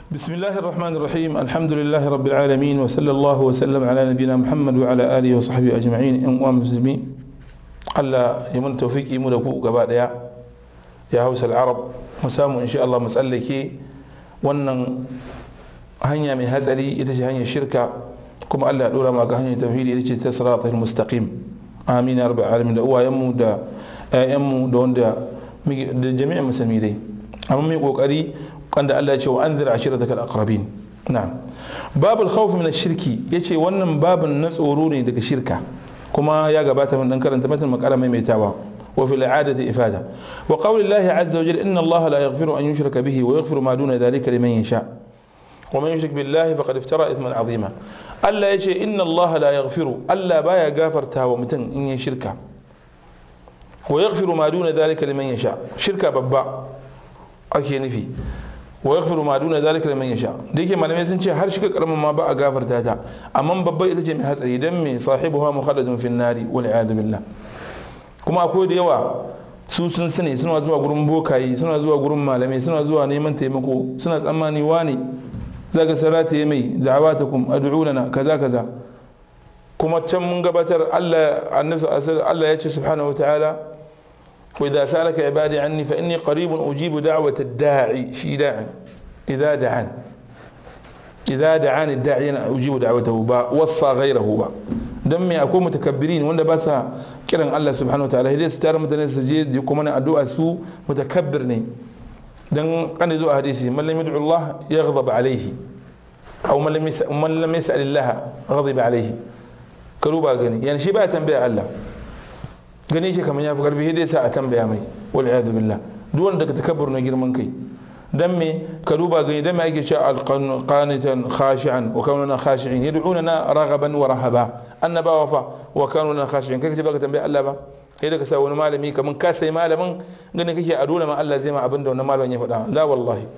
بسم الله الرحمن الرحيم. الحمد لله رب العالمين، وصلى الله وسلم على نبينا محمد وعلى آله وصحبه أجمعين. إن مسلمين الله يمن توفيق يمدكو gaba daya ya Hausa al-Arab mu samu insha Allah mu tsallake wannan hanya mai hatsari ita ce hanyar shirka, kuma Allah ya dora mu ga hanyar tauhidi ita ce ta siratal mustaqim. Amin ya rabbal alamin. Da uwayenmu da ƴaƴanmu da wanda da jami'an musulmi dai, amma mai kokari kanda Allah ya ce wa anzir ashiratakal aqrabin. Na'am. Babul khawf min ash-shirki yace wannan babun na tsoro ne daga shirka, kuma ya gabata mun dan karanta matan makala mai maitawa. وفي الإعادة إفادة. وقول الله عز وجل إن الله لا يغفر أن يشرك به ويغفر ما دون ذلك لمن يشاء ومن يشرك بالله فقد افترى إثما عظيما. ألا يجي إن الله لا يغفر ألا بايا غافر تاو متن إن شركة ويغفر ما دون ذلك لمن يشاء. شركة ببا أكي نفي ويغفر ما دون ذلك لمن يشاء. ديكي ما لم يسن شيء هر شركة كرم ما بقى غافر تاتا أمام ببا إذا جمع هذا يدمي صاحبها مخلد في النار والعياذ بالله. kuma akwai da yawa su sun sani suna zuwa gurin bokayi, suna zuwa gurin malamai, suna zuwa neman taimako, suna tsammani wani zaka sarata ya mai da'awatakum ad'u lana kaza kaza. kuma can mun gabatar Allah ya ce subhanahu wataala wa idza salaka ibadi anni fa inni qaribun ujibu da'wata ad-da'i shi da'i idza da'ani ad-da'i ana ujibu da'watahu ba wassa ghayrahu ba. dan me akwai mutakabbirin wanda ba sa kiran Allah subhanahu wataala, hidai su tare mutane su je kuma na addu'a su mutakabbir ne. dan kan zo a hadisi man lam yad'u Allah yaghdab alayhi aw man lam yas'al Allah ghadiba alayhi. karu ba gani yani shi ba tambaya Allah, gani shi kaman yafi karfi hidai sa a tambaya mai wal iyad billah. duk wanda ka takabbur na girman kai dan me ka duba gani dan me ake cewa alqanitan khashi'an wa kaununa khashi'in yad'unana raghaban wa rahaba. annabawa fa wa kaununa khashi'in kai kace baka tambaye Allah ba, kai da ka sa wani malami kaman ka sai malamin gani kake a dole ma Allah zai ma abinda wannan malamin ya faɗa. la wallahi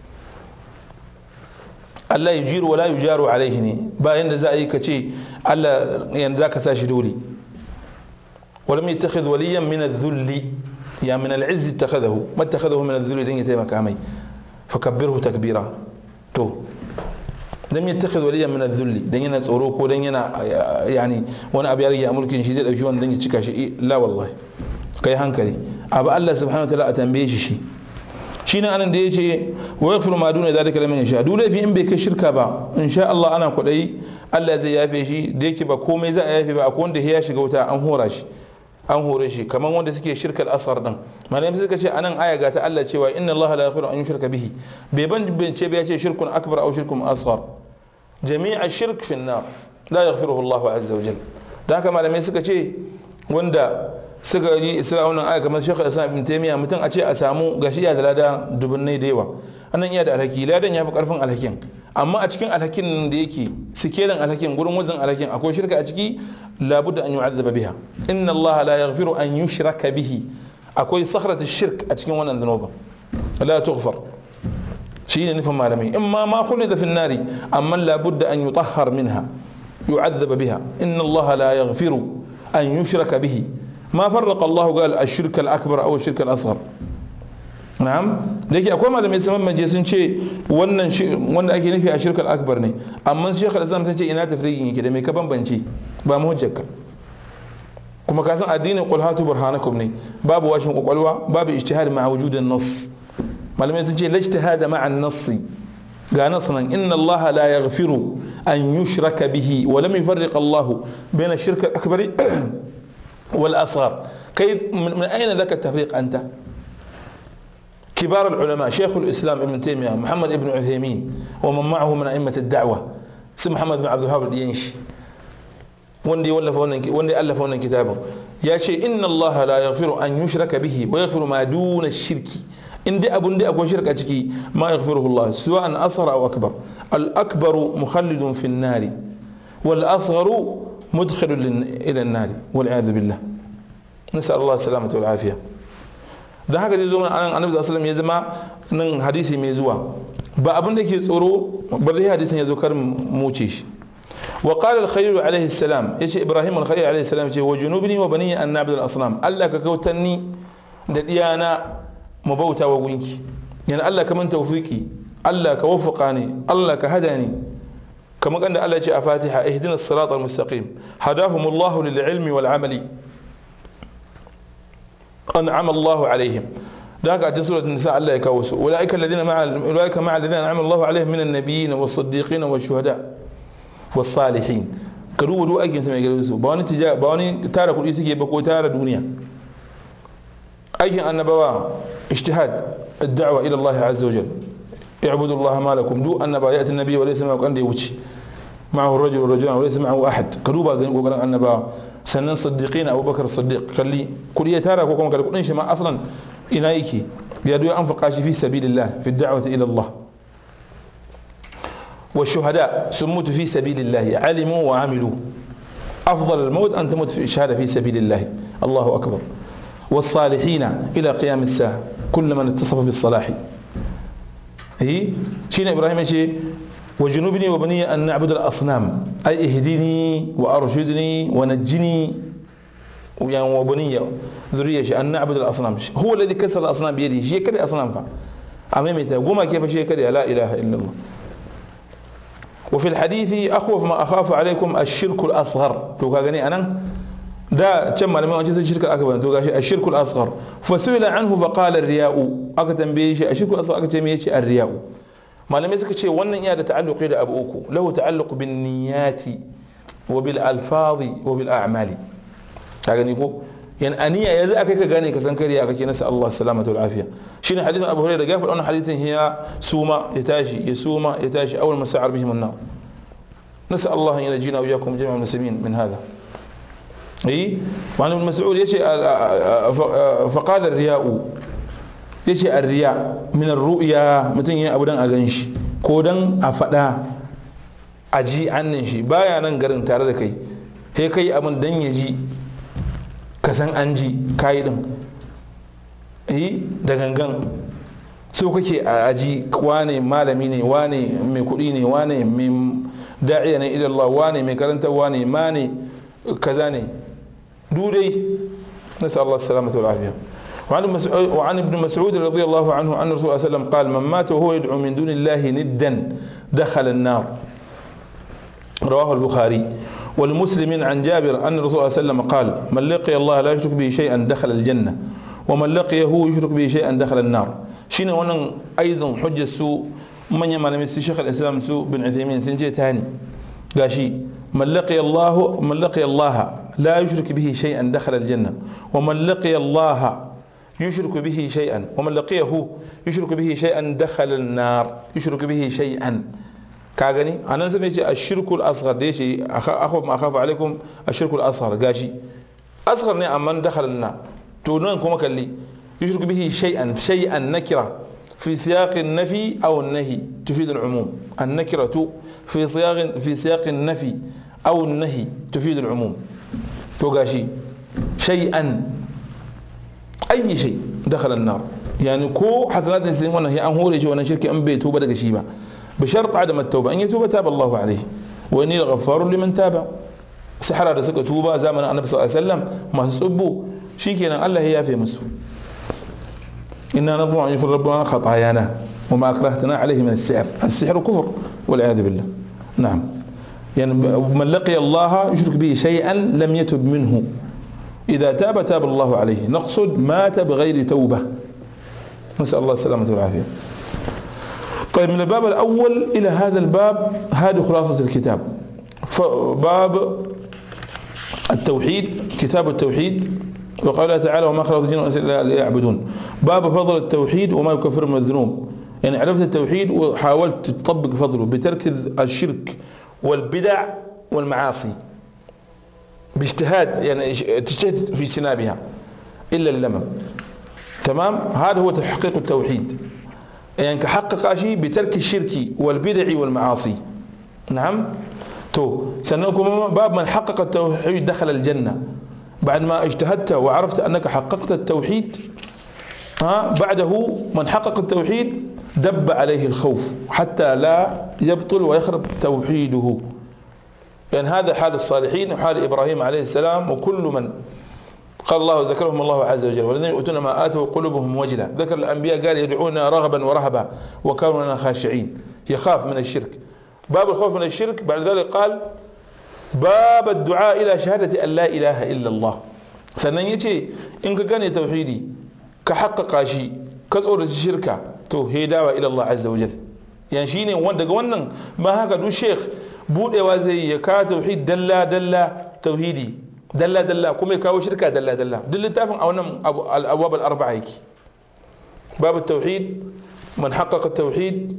Allah yujiru wa la yujaru alaihi ne, ba yanda za a yi kace Allah yanda zaka sa shi dole. ولم يتخذ وليا من الذل يا من العز اتخذه ما اتخذه من الذل دين يتيمك امي فكبره تكبيرا. تو لم يتخذ وليا من الذل دين ينا tsoro ko dan yana yani wani abu ya rage a mulkin shi zai dauki wannan dan ya cika shi. la wallahi kai hankali abu Allah subhanahu wa ta'ala a tambaye shi shine anan da yace wa yaghfiru ma duna zalika liman yasha. dole fi in bai kai shirka ba insha Allah ana kudai Allah zai yafe shi, da yake ba komai za a yafe ba. akwai wanda ya shiga wuta an hora shi, an hore shi kamar wanda suke shirkar asar din. malamai suka ce anan aya ga ta Allah cewa inna Allah la yaghfiru an yushraka bihi, bai ban bince ba yace shirkun akbar aw shirkun asghar, jami'a shirk fi an-nar la yaghfiruhu Allah azza wa jalla. da haka malamai suka ce wanda suka yi wannan aya kamar Sheikh Islam Ibn Taymiyyah, mutum a ce a samu gashi ya da lada dubunnai da yawa, anan iya da alhaki, ladan ya fi karfin alhakin, amma a cikin alhakin da yake sikelin alhakin gurin wazin alhakin akwai shirka a ciki, labudda an yu'azzaba biha. inna Allah la yaghfiru an yushraka bihi, akwai sakhrat ash-shirk a cikin wannan dhunuba la tughfar. shine nufin malamai imma ma khulida fi an-nari amma labudda an yutahhar minha yu'azzaba biha. inna Allah la yaghfiru an yushraka bihi ما فرق الله قال الشرك الأكبر أو الشرك الأصغر. نعم لكن أقوى ما لم يسمى مجلسين شيء وأن أكيد في الشرك الأكبر ني أما الشيخ الإسلام تجي إنها تفريقين كده ميكبان بنشي باموجك كما كان الدين يقول هاتوا برهانكم ني باب واشم وقلوا باب اجتهاد مع وجود النص. ما لم يسمى شيء لا اجتهاد مع النص. قال نصنا إن الله لا يغفر أن يشرك به ولم يفرق الله بين الشرك الأكبر والأصغر. كيف من أين ذاك التفريق أنت؟ كبار العلماء شيخ الإسلام ابن تيمية محمد ابن عثيمين ومن معه من أئمة الدعوة سي محمد بن عبد الوهاب الدينشي وندي ألف هنا كتابه يا شيء إن الله لا يغفر أن يشرك به ويغفر ما دون الشرك. إن دي أكو شرك أشكي ما يغفره الله سواء أصغر أو أكبر. الأكبر مخلد في النار والأصغر مدخل إلى النار والعياذ بالله. نسأل الله السلامة والعافية. da haka zai zo mana anan annabi sallallahu alaihi wasallam ya zama nan hadisi mai zuwa ba abin da ke tsoro bari hadisin ya zo kar mu ce shi. wa qala al-khalil alaihi salam yace Ibrahim al-khalil alaihi salam ce wa junubni wa bani an na'budu al-asnam. Allah ka kautanni da diyana mu bauta wa gunki, yana Allah ka man tawfiki الله كوفقني الله كهداني كما قال الله جاء فاتحة اهدنا الصراط المستقيم هداهم الله للعلم والعمل أنعم الله عليهم ذاك أتى سورة النساء الله يكوس أولئك مع الذين أنعم الله عليهم من النبيين والصديقين والشهداء والصالحين كرو دو أيكن سمع جلسوا باني تارا كل إيسي يبقوا تارا دنيا أيكن النبوة اجتهاد الدعوة إلى الله عز وجل اعبدوا الله ما لكم دو النبا يأتي النبي وليس معه عندي وجه معه الرجل والرجلان وليس معه أحد كروبا قال النبا سنن صديقين أبو بكر الصديق قال لي كل يتارا كوكم قال كل ما أصلا إنايكي بيدو أنفق في سبيل الله في الدعوة إلى الله والشهداء سموت في سبيل الله علموا وعملوا أفضل الموت أن تموت في شهادة في سبيل الله الله أكبر والصالحين إلى قيام الساعة كل من اتصف بالصلاح هي شين إبراهيم شيء وجنوبني وبني أن نعبد الأصنام أي اهدني وأرشدني ونجني يعني وبني ذرية أن نعبد الأصنام هو الذي كسر الأصنام بيده شيء كذا أصنام أمامته قوما كيف شيء كذا لا إله إلا الله وفي الحديث أخوف ما أخاف عليكم الشرك الأصغر توقعني أنا دا كم لما أجلس الشرك الأكبر توقع الشرك الأصغر فسئل عنه فقال الرياء أكتم بيش الشرك الأصغر أكتم بيش الرياء ما لم يسكت شيء وأن هذا تعلق إلى أبوكو له تعلق بالنيات وبالألفاظ وبالأعمال يعني يقول يعني أنية يزأك كجاني كسنكري يا كي نسأل الله السلامة والعافية شين حديث أبو هريرة قال أن حديث هي سوما يتاشي يسوما يتاشي أول ما سعر بهم النار نسأل الله أن ينجينا وإياكم جميع المسلمين من هذا إيه وعن ابن مسعود يشي فقال الرياء يشي الرياء من الرؤيا متن يا أبدان أغنش كودن أفدا أجي عننشي بايا ننقرن تاردكي هي كي أبن دن يجي kasan an ji kayi din da gangan so kake a aji wane malami ne wane mai kudi ne wane mai da'iya ne ila Allah wane mai karanta wane mane kaza ne dudai نسأل الله السلامة والعافية وعن ابن مسعود رضي الله عنه أن الرسول صلى الله عليه وسلم قال من مات وهو يدعو من دون الله ندا دخل النار رواه البخاري والمسلم عن جابر أن الرسول صلى الله عليه وسلم قال من لقي الله لا يشرك به شيئا دخل الجنة ومن لقيه يشرك به شيئا دخل النار شين وانا أيضا حجة سوء من يمال مس شيخ الإسلام سوء بن عثيمين سنجي تاني قاشي من لقي الله لا يشرك به شيئا دخل الجنة ومن لقي الله يشرك به شيئا ومن لقيه يشرك به شيئا دخل النار يشرك به شيئا كاغني انا سميت الشرك الاصغر ديشي اخوف ما اخاف عليكم الشرك الاصغر غاشي اصغر ني امن دخل النار تو نون كما كلي يشرك به شيئا نكره في سياق النفي او النهي تفيد العموم النكره في سياق النفي او النهي تفيد العموم تو غاشي شيئا اي شيء دخل النار يعني كو حسنات الانسان wannan هي an hore shi wannan shirki an bai tuba daga shi ba بشرط عدم التوبة أن يتوب تاب الله عليه وإني لغفار لمن تاب سحر هذا سكة توبة زمن النبي صلى الله عليه وسلم ما سبوا شيكنا الله هي في مسو إنا نطمع أن يغفر ربنا خطايانا وما أكرهتنا عليه من السحر كفر والعياذ بالله نعم يعني من لقي الله يشرك به شيئا لم يتب منه إذا تاب الله عليه نقصد مات بغير توبة نسأل الله السلامة والعافية طيب من الباب الأول إلى هذا الباب هذه خلاصة الكتاب باب التوحيد كتاب التوحيد وقال تعالى وما خلقت الجن والإنس إلا ليعبدون باب فضل التوحيد وما يكفر من الذنوب يعني عرفت التوحيد وحاولت تطبق فضله بترك الشرك والبدع والمعاصي باجتهاد يعني تجتهد في اجتنابها إلا اللمم تمام هذا هو تحقيق التوحيد يعني كحقق شيء بترك الشرك والبدع والمعاصي نعم تو سنكم باب من حقق التوحيد دخل الجنة بعد ما اجتهدت وعرفت أنك حققت التوحيد بعده من حقق التوحيد دب عليه الخوف حتى لا يبطل ويخرب توحيده يعني هذا حال الصالحين وحال إبراهيم عليه السلام وكل من قال الله ذكرهم الله عز وجل والذين يؤتون ما آتوا قلوبهم وجلة. ذكر الأنبياء قال يدعونا رغبا ورهبا وكانوا لنا خاشعين، يخاف من الشرك. باب الخوف من الشرك. بعد ذلك قال باب الدعاء إلى شهادة أن لا إله إلا الله. sannan ya ce in ka gane tauhidi ka haƙƙaƙa shi ka tsoraci shirka to hedawa ila Allah azza wa jal. yan shine daga wannan ma haka duk sheikh budewa zai ya ka tauhid dalla dalla tauhidi dalla dalla kuma ya kawo shirka dalla dalla. duk littafin a wannan al-abwab al-arba'a yake. باب التوحيد من حقق التوحيد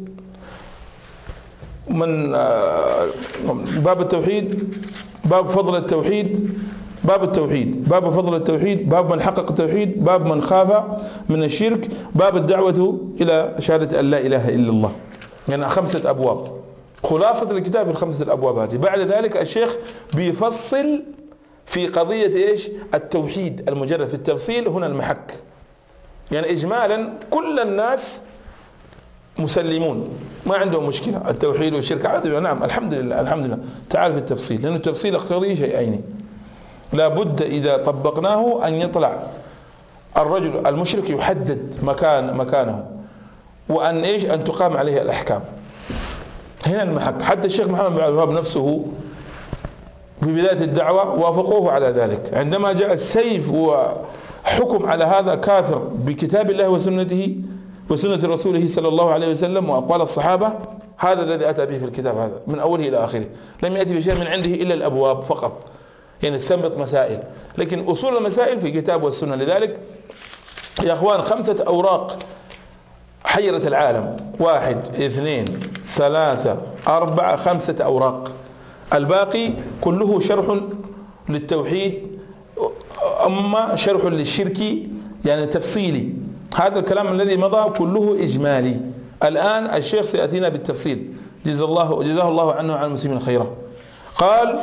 من باب التوحيد باب فضل التوحيد باب التوحيد باب فضل التوحيد باب من حقق التوحيد باب من خاف من الشرك باب الدعوة إلى شهادة أن لا إله إلا الله. يعني 5 أبواب خلاصة الكتاب في ال5 الأبواب هذه. بعد ذلك الشيخ بيفصل في قضية إيش التوحيد المجرد. في التفصيل هنا المحك. يعني إجمالا كل الناس مسلمون ما عندهم مشكلة التوحيد والشرك عادي. نعم الحمد لله الحمد لله. تعال في التفصيل لأن التفصيل يقتضي شيئين لا بد إذا طبقناه أن يطلع الرجل المشرك يحدد مكانه وأن إيش أن تقام عليه الأحكام. هنا المحك. حتى الشيخ محمد بن عبد الوهاب نفسه في بداية الدعوة وافقوه على ذلك. عندما جاء السيف وحكم على هذا كافر بكتاب الله وسنته وسنة رسوله صلى الله عليه وسلم وأقوال الصحابة، هذا الذي أتى به في الكتاب هذا من أوله إلى آخره. لم يأتي بشيء من عنده إلا الأبواب فقط، يعني استنبط مسائل، لكن أصول المسائل في الكتاب والسنة. لذلك يا أخوان 5 أوراق حيرت العالم، 1 2 3 4 5 أوراق. الباقي كله شرح للتوحيد أما شرح للشرك يعني تفصيلي. هذا الكلام الذي مضى كله إجمالي. الآن الشيخ سيأتينا بالتفصيل جزاه الله عنه وعن المسلمين خيرا. قال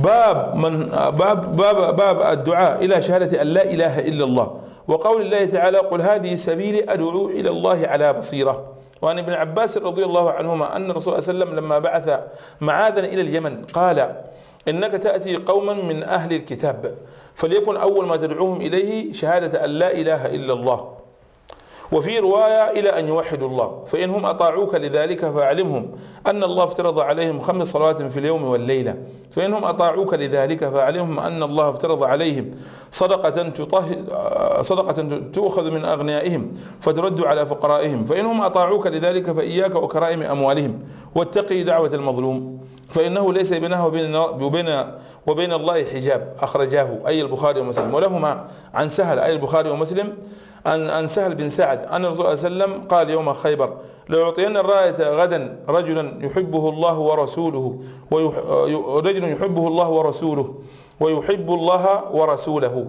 باب الدعاء إلى شهادة أن لا إله إلا الله وقول الله تعالى قل هذه سبيلي أدعو إلى الله على بصيرة. وعن ابن عباس رضي الله عنهما أن الرسول صلى الله عليه وسلم لما بعث معاذا إلى اليمن قال إنك تأتي قوما من أهل الكتاب فليكن أول ما تدعوهم إليه شهادة أن لا إله إلا الله، وفي رواية إلى أن يوحدوا الله، فإنهم أطاعوك لذلك فأعلمهم أن الله افترض عليهم 5 صلوات في اليوم والليلة، فإنهم أطاعوك لذلك فأعلمهم أن الله افترض عليهم صدقة تؤخذ من أغنيائهم فترد على فقرائهم، فإنهم أطاعوك لذلك فإياك وكرائم أموالهم واتقي دعوة المظلوم فإنه ليس بينه وبين الله حجاب. أخرجاه أي البخاري ومسلم. ولهما عن سهل أي البخاري ومسلم عن سهل بن سعد أن الرسول صلى الله عليه وسلم قال يوم خيبر لأعطين الراية غدا رجلا يحبه الله ورسوله ويحب الله ورسوله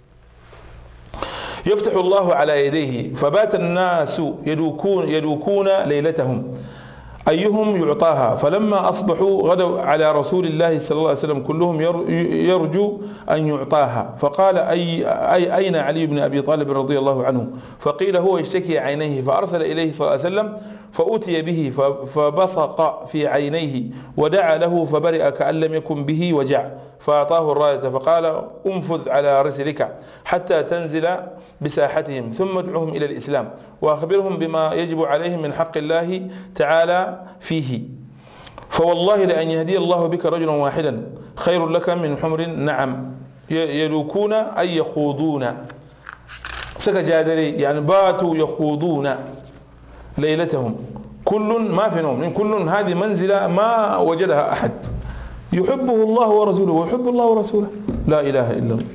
يفتح الله على يديه فبات الناس يدوكون ليلتهم أيهم يعطاها، فلما أصبحوا غدوا على رسول الله صلى الله عليه وسلم كلهم يرجو أن يعطاها، فقال أين علي بن أبي طالب رضي الله عنه؟ فقيل هو يشتكي عينيه، فأرسل إليه صلى الله عليه وسلم فأتي به فبصق في عينيه ودعا له فبرئ كأن لم يكن به وجع، فأعطاه الراية فقال انفذ على رسلك حتى تنزل بساحتهم ثم ادعوهم إلى الإسلام وأخبرهم بما يجب عليهم من حق الله تعالى فيه، فوالله لأن يهدي الله بك رجلا واحدا خير لك من حمر النعم. يلوكون أي يخوضون سكجادري يعني باتوا يخوضون ليلتهم كل ما في نوم، كل هذه منزلة ما وجدها أحد يحبه الله ورسوله ويحب الله ورسوله لا إله إلا الله.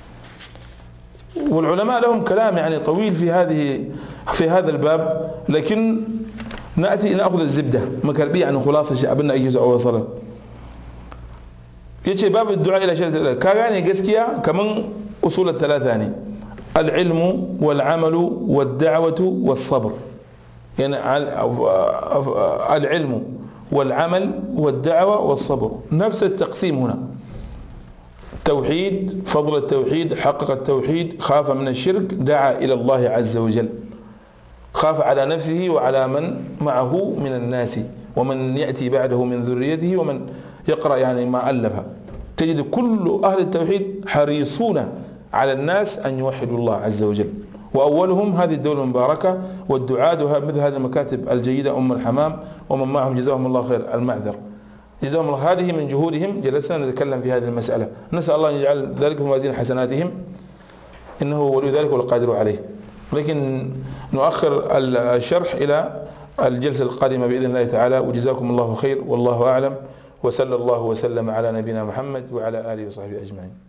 والعلماء لهم كلام يعني طويل في هذا الباب، لكن نأخذ الزبدة مكربية يعني خلاصة شعبنا أي جزء أو صلاة. يجي باب الدعاء إلى شهادة الله كان قسكيا كمان أصول 3 يعني العلم والعمل والدعوة والصبر، يعني العلم والعمل والدعوة والصبر نفس التقسيم هنا. توحيد فضل التوحيد حقق التوحيد خاف من الشرك دعا إلى الله عز وجل، خاف على نفسه وعلى من معه من الناس ومن يأتي بعده من ذريته ومن يقرأ يعني ما ألف. تجد كل أهل التوحيد حريصون على الناس أن يوحدوا الله عز وجل، وأولهم هذه الدولة المباركة والدعاة مثل هذه المكاتب الجيدة أم الحمام ومن معهم جزاهم الله خير. المعذر جزاهم الله، هذه من جهودهم جلسنا نتكلم في هذه المسألة، نسأل الله أن يجعل ذلك في موازين حسناتهم إنه ولي ذلك والقادر عليه. لكن نؤخر الشرح إلى الجلسة القادمة بإذن الله تعالى، وجزاكم الله خير والله أعلم، وصلى الله وسلم على نبينا محمد وعلى آله وصحبه أجمعين.